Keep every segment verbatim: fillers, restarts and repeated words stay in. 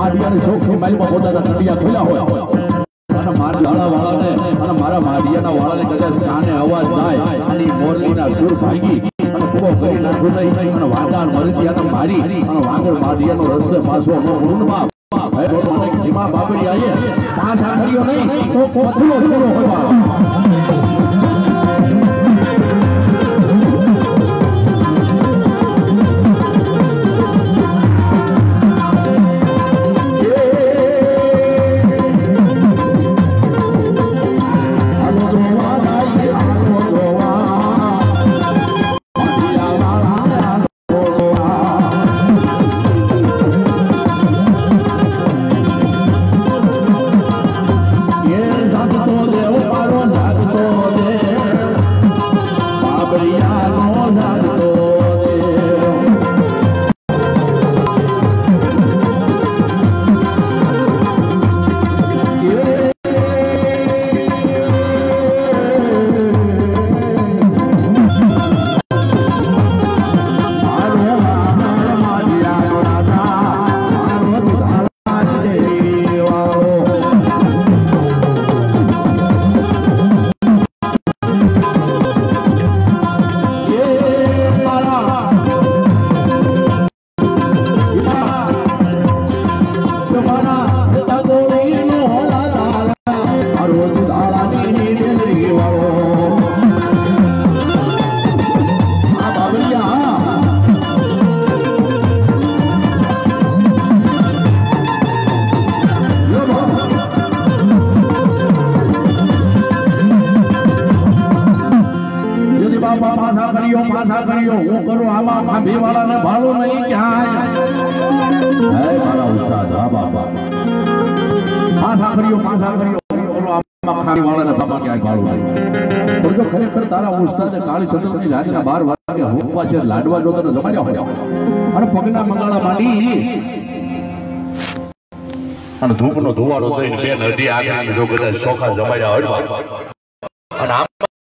માડિયાની ચોખ્ખી માલમાં પોતાના કડિયા ખોલ્યા હોય અને મારા ઝાડા વાળાને અને મારા માડિયાના વાળાને કદાચ કાને અવાજ જાય અને મોરલીના સુર ભાગી અને પૂરો કરી નાખું નહીં અને વાંદા મરદિયાને મારી અને વાંગર માડિયાનો રસ્તે પાછો ઊંડમાં ભાઈ ભગવાને ખીમા બાબડી આયે પાંચ આખરીઓ નહીં તો કોથળો પૂરો હોય લાડવા જોતા જમાડ્યા હોય અને પગના મંગાળા માંડી અને ધૂપનો ધુવાડો થઈને બે નદી આગળ જો કદાચ ચોખા જમાડ્યા હોય અને આમ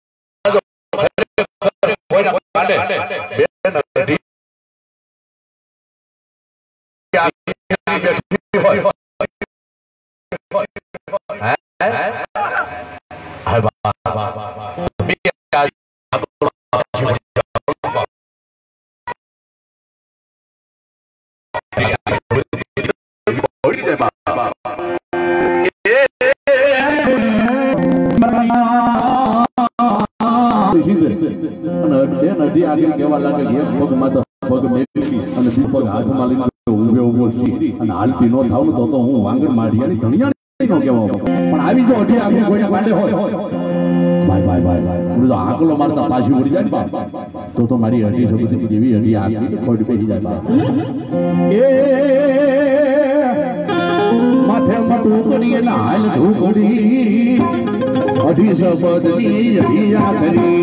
નદી આગળ કેવા લાગે એક પગ માથે પગ મેલી અને બીજો પગ હાથમાં લઈને ઊભે ઊભો છી અને હાલતી નો થાવ તો તો હું વાંગર માઢિયાની ધણિયાની નો કહેવા પણ આવી જો અઢી આગળ કોઈને કાંડે હોય ભાઈ ભાઈ ભાઈ હું તો આકલો મારતા પાછી ઉડી જાય બા તો તો મારી અઢી સબૂતી જેવી અઢી આગળ ખોડી પેહી જાય બા એ માથે મટું કરી એના હાલ ઢોકડી અઢી સબદની અઢી આખરી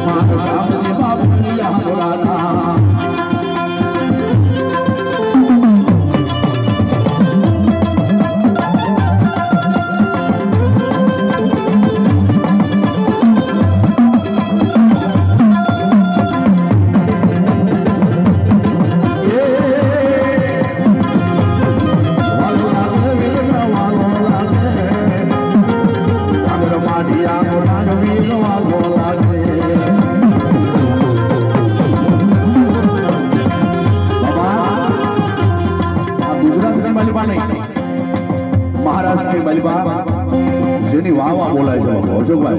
મહારાષ્ટ્રની બલિબા જેની વાવા બોલાય છે અશોકભાઈ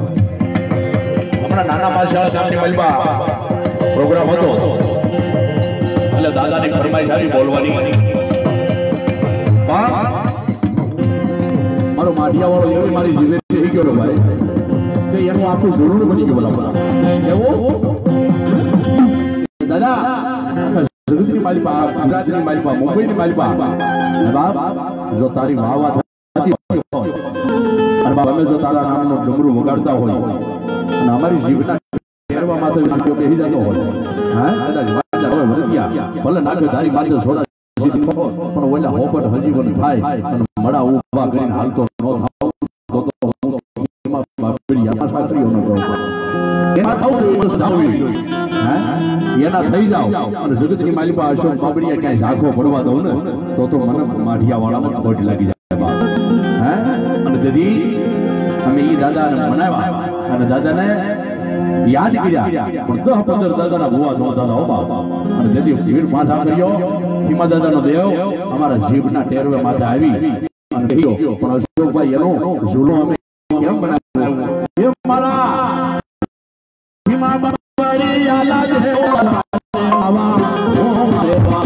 હમણાં નાના પાછળ ગામની બલિબા પ્રોગ્રામ હતો એટલે દાદાની ફરમાઈશ આવી બોલવાની મારો માઢિયા વાળો એવી મારી જીવે થઈ ગયો ભાઈ કે એનું આખું જરૂર બની ગયું બોલા એવું દાદા જગતની માલિપા ગુજરાતની માલિપા મુંબઈની માલિપા બાપ જો તારી વાવા થતી હોય અને બાપ અમે જો તારા નામનો ડમરું વગાડતા હોય અને અમારી જીવના ફેરવા માથે નાખ્યો બેસી જતો હોય હા કદાચ વાજા હવે વરત્યા ભલે નાખે તારી માથે છોડા પણ ઓલા હોપટ હજીવન થાય અને મડા ઉભા કરીને હાલતો ન થાવ તો તો એમાં બાપડી શાસ્ત્રીઓનો કહું એમાં થાવ તો બસ થાવી હા એના થઈ જાવ અને જગતની માલિપા અશોક બાબડિયા ક્યાંય ઝાંખો પડવા દઉં ને તો તો મને માઢિયા વાળામાં ખોટ લાગી જાય હે અને દીદી અમે ઈ દાદાને મનાવ્યા અને દાદાને યાદ કર્યા પણ દસ પંદર દાદાના ભુવા જોતા હતા હો બાપ અને દીદી ભીડ પાછા કર્યો હિમા દાદાનો દેવ અમારા જીભના ટેરવે માથે આવી અને કહ્યો પણ અશોકભાઈ એનો ઝૂલો અમે કેમ બનાવ્યો એ મારા હિમા બાબરી આલા જે આવા ઓ મારે બાપ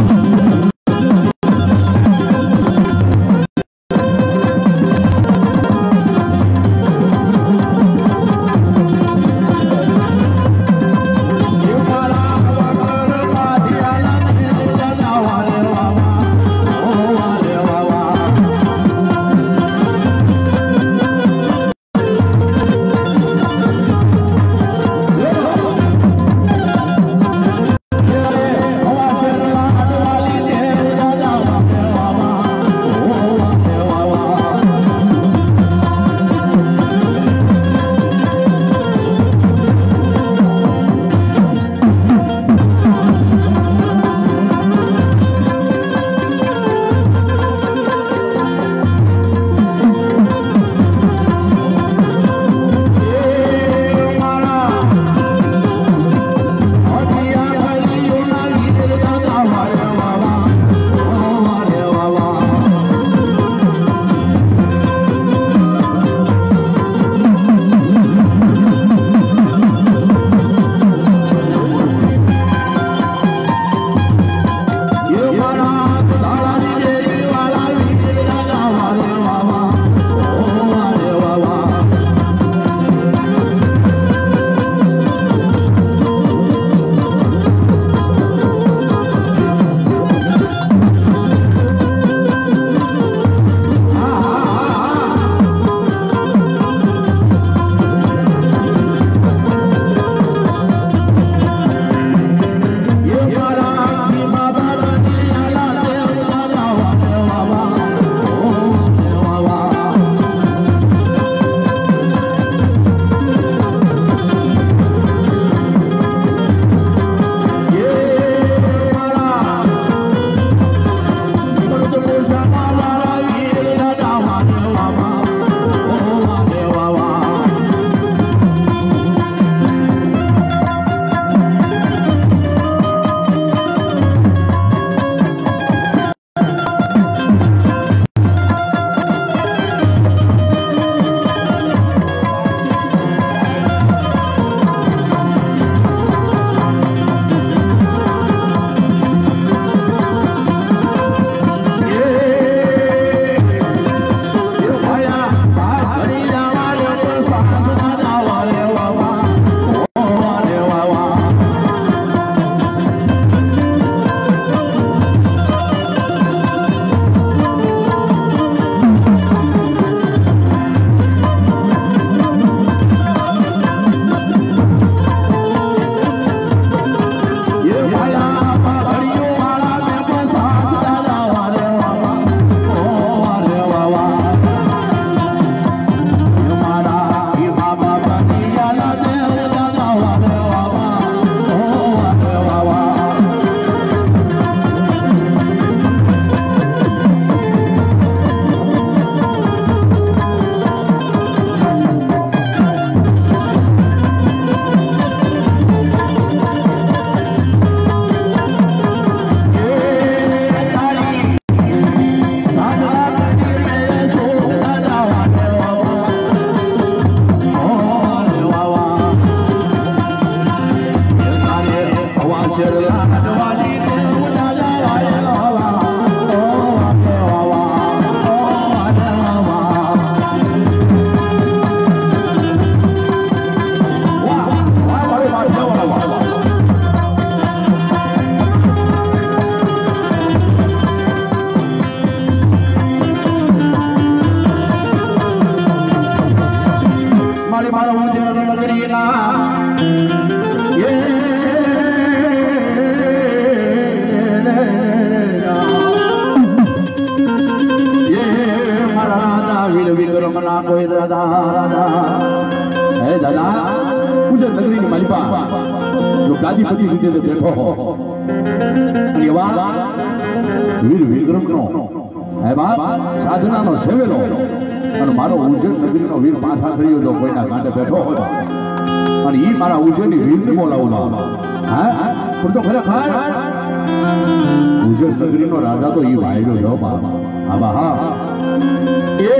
ગાદીપતિ રીતે બેઠો હો અને એવા વીર વિક્રમનો હે બાપ સાધનાનો સેવેલો અને મારો ઉજ્જૈન નગરીનો વીર પાછા થયો જો કોઈના કાંઠે બેઠો હોય અને ઈ મારા ઉજ્જૈનની વીરને બોલાવવા હા પણ તો ખરેખર ઉજ્જૈન નગરીનો રાજા તો ઈ વાયડો જો બાપ આબા હા એ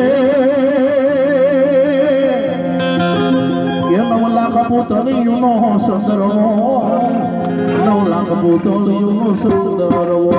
નવ લાખ પુતળીઓનો સુંદરવો નવ લાખ પુતળીઓનો સુંદરવો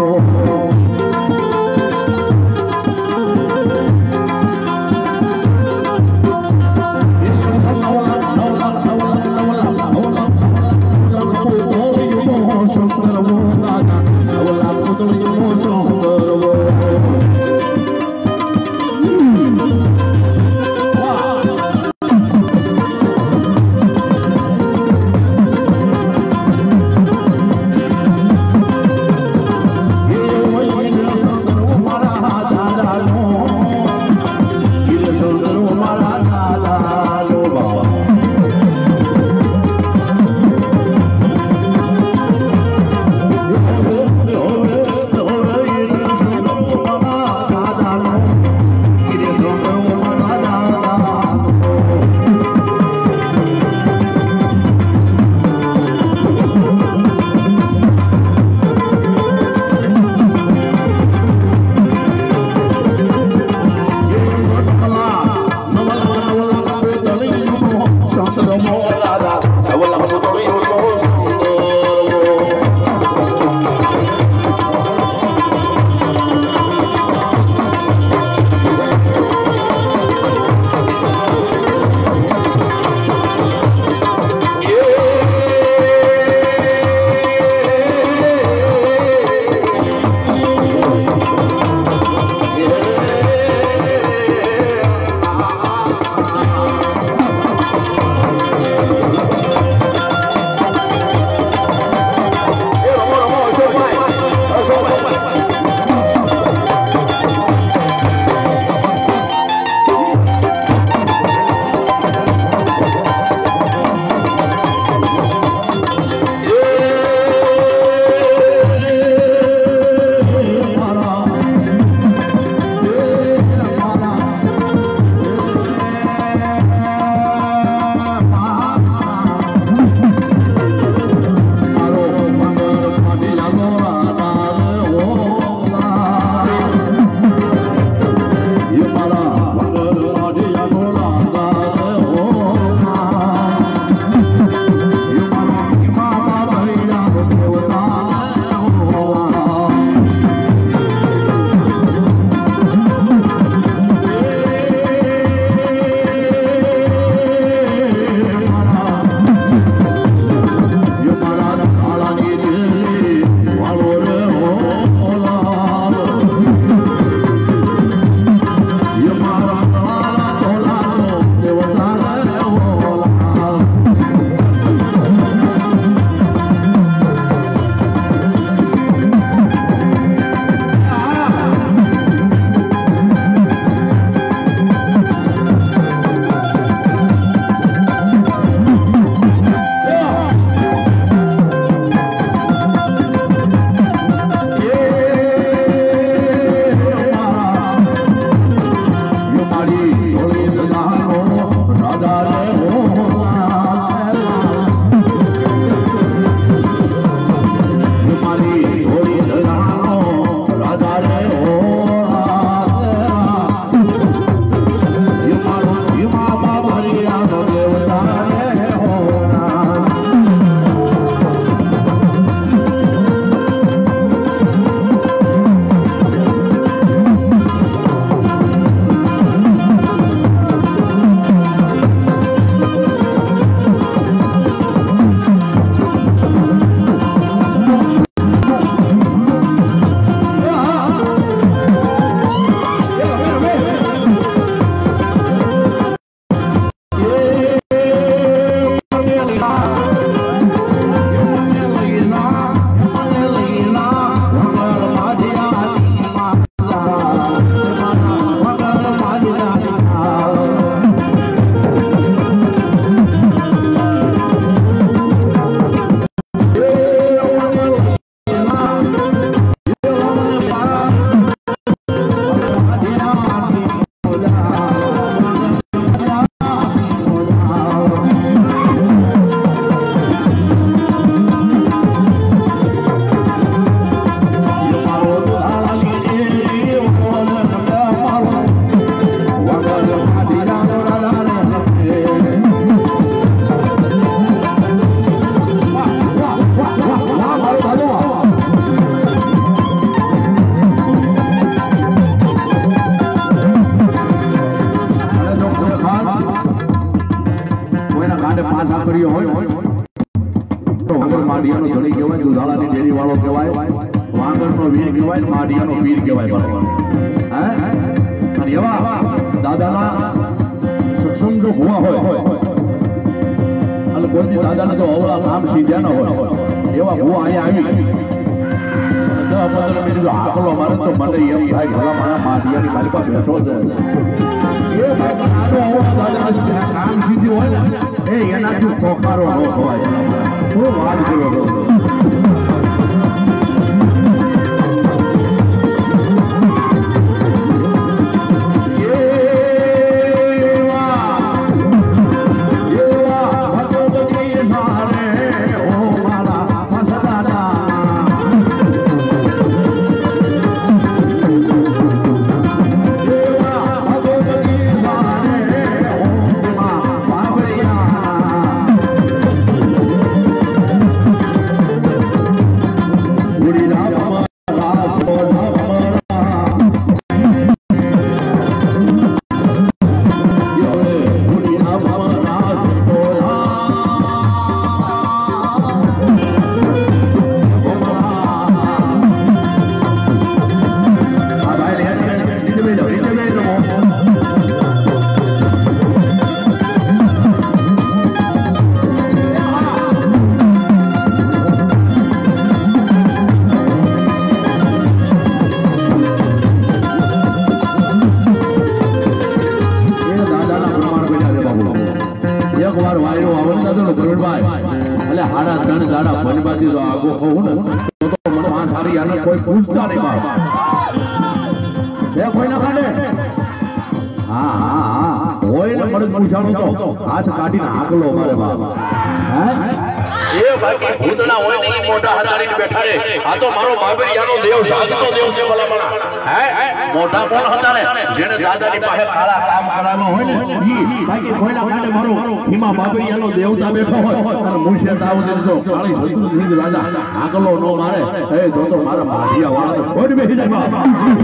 માઢિયાનો ધણી કહેવાય, દુધાળાની ડેરી વાળો કહેવાય, વાંગણનો વીર કહેવાય, માઢિયાનો પીર કહેવાય. હે અને એવા દાદાના સક્ષમ જો ભૂવા હોય અને કોઈ દાદાને જો અવળા કામ સીધ્યા ન હોય એવા ભૂવા અહીંયા આવી દસ પંદર મિનિટ જો આકલો મારે તો મને એમ થાય ભલા મારા માઢિયાની મારી પાસે બેઠો છે એ દાદા કામ સીધી હોય ને એ એનાથી પોકારો ન હોય. હું વાત કર્યો કોઈ પૂછતા નહીં બાપ કોઈ ના કાઢે. હા હા હા હોય ને મળે પૂછાણું તો હાથ કાઢીને આગલો મારે બાપ. એ બાકી ભૂતના હોય ને મોટા હતારીને બેઠા રે. આ તો મારો બાબરિયાનો દેવ સાધનો દેવ છે ભલામણા. હે મોટા કોણ હતા ને જેને દાદાની પાસે કાળા કામ કરાવવા હોય ને ઈ બાકી કોઈના કાઢે મારો હિમા બાબરિયાનો દેવતા બેઠો હોય અને મુશે તાવ દેજો કાળી સંતુલિત રાજા આગલો નો મારે એ જો તો મારા માઢિયા વાળા ખોડ બેહી જાય બાપ.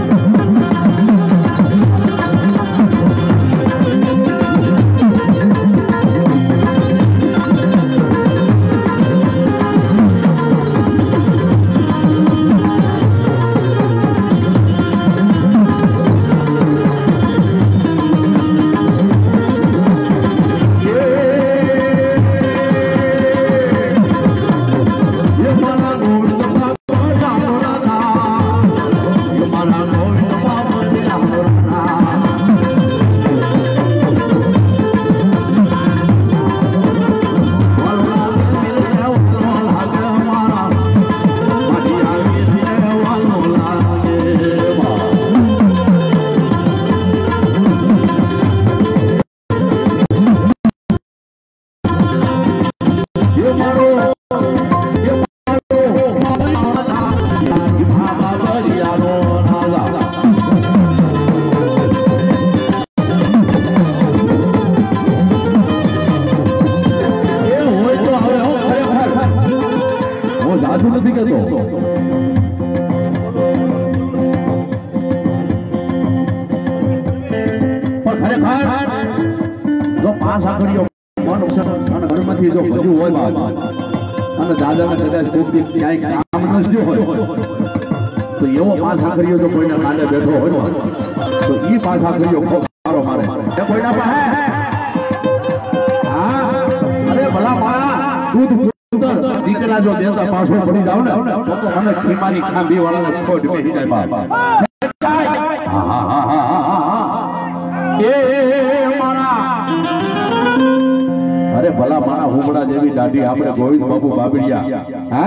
અરે ભલા માણા હુમડા જેવી દાઢી આપણે ગોવિંદ બાબુ બાબરિયા. હે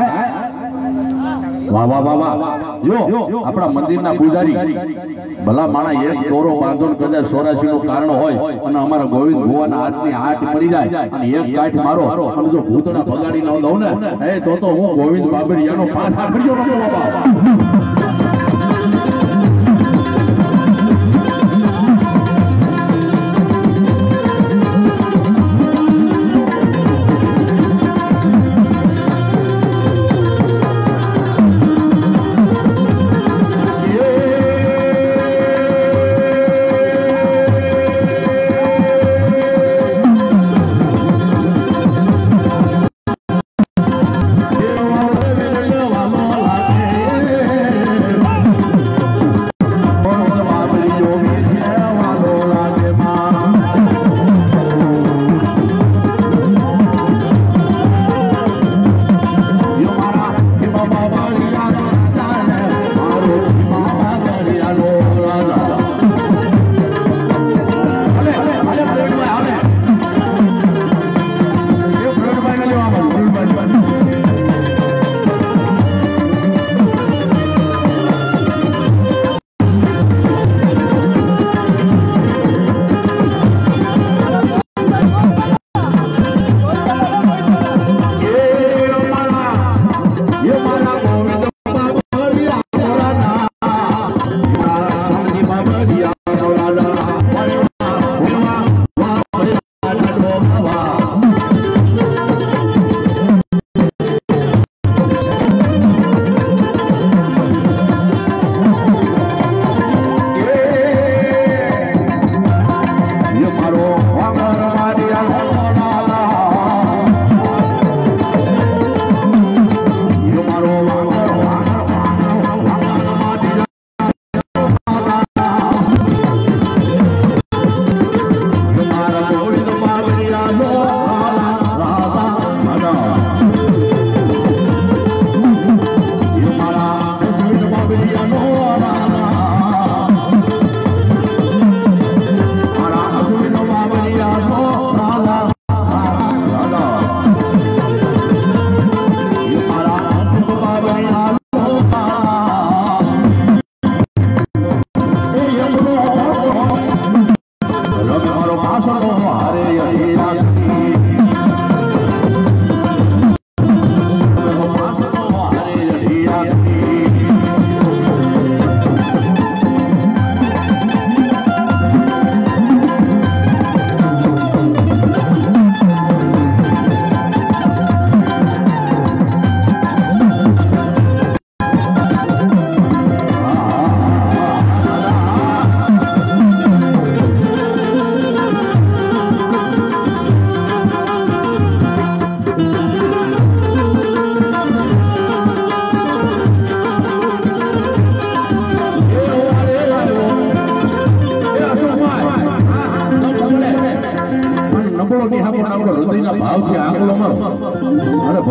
વાહ વાહ વાહ વાહ. જો આપણા મંદિરના પૂજારી ભલા માણા એક દોરો બાંધો કદાચ ચોરાશી નું કારણ હોય અને અમારા ગોવિંદ ભુવાના હાથની હાથ પડી જાય અને એક કાઠ મારો અને જો ભૂતના ભગાડી ન દઉં ને એ તો તો હું ગોવિંદ બાબરિયાનો પાછા કર્યો નતો બાબા. Yeah.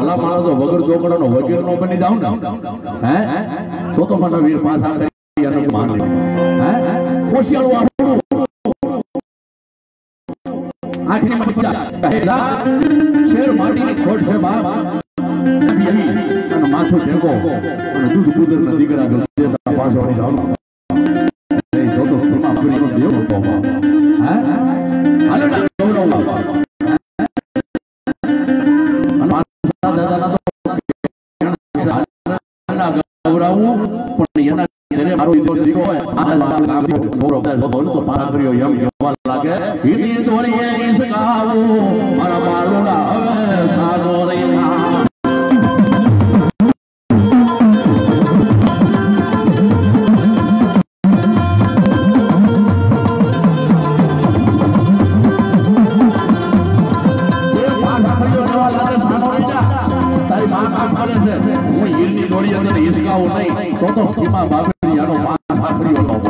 ભલા માણસો વગર ચોકડાનો વગર નો બની જાવ ને હે તો તો મને વીર પાછા કરી અને માન હે કોશિયાળો આખરી માં કહેલા શેર માટીની ખોટ છે બાપ અને માથું ઢેકો અને દૂધ કુદર ના દીકરા દેતા પાછો આવી જાવ એ તો તો પૂર્ણા પૂરી નો દેવ તો હે હાલો ના ગૌરવ અને દાદા ના તો ગૌરવ પણ એના ઘરે મારો ઈદો દીકરો હોય આ ગૌરવ બોલ તો પારા કર્યો એમ કહેવા લાગે ઈની દોરીએ ઈસકાવો મારા બાળોડા હવે સારો રે તો તો ખીમા બાબરી આનો પાસ આખરીઓ બાબો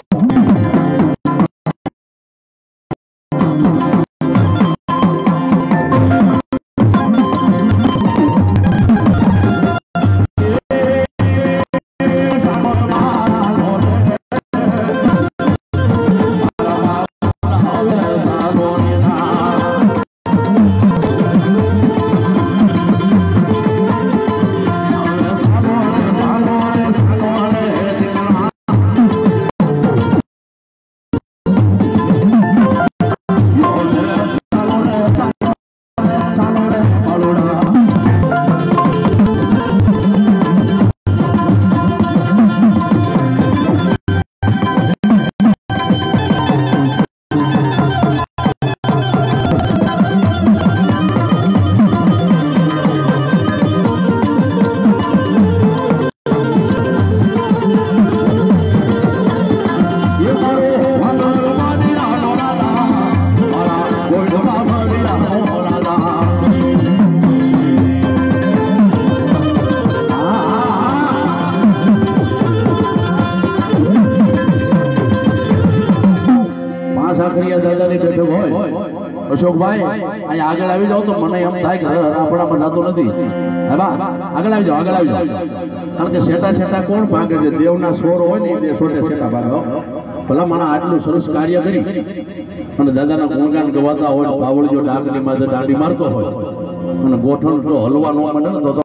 અશોકભાઈ અહીં આગળ આવી જાવ તો મને એમ થાય કે આપણામાં જાતો નથી હે બા આગળ આવી જાવ આગળ આવી જાવ કારણ કે શેટા શેટા કોણ ભાગે છે દેવના સોર હોય ને એ છોટે શેટા ભાગો ભલા માણા આટલું સરસ કાર્ય કરી અને દાદાના ગુણગાન ગવાતા હોય બાવળજો ડાકની માથે દાંડી મારતો હોય અને ગોઠણ તો હલવા ન મળે ને તો